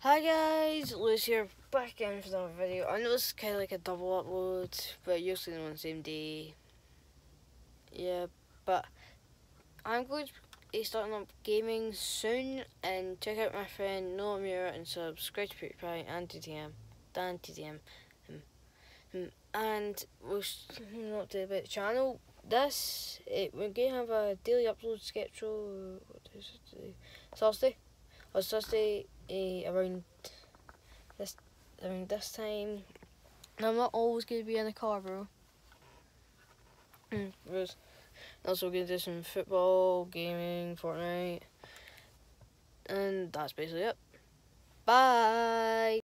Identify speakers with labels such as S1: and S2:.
S1: Hi guys, Lewis here, back in for another video. I know it's kind of like a double upload, but usually on the same day. Yeah, but I'm going to be starting up gaming soon, and check out my friend Noah Muir and subscribe to PewDiePie and TTM, Dan TTM. And we'll not do about the channel. We're going to have a daily upload schedule. What is it today? Thursday. On Thursday, around this time. And I'm not always going to be in the car, bro. Because also going to do some football, gaming, Fortnite, and that's basically it. Bye!